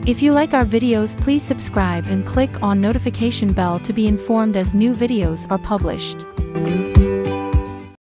If you like our videos, please subscribe and click on notification bell to be informed as new videos are published.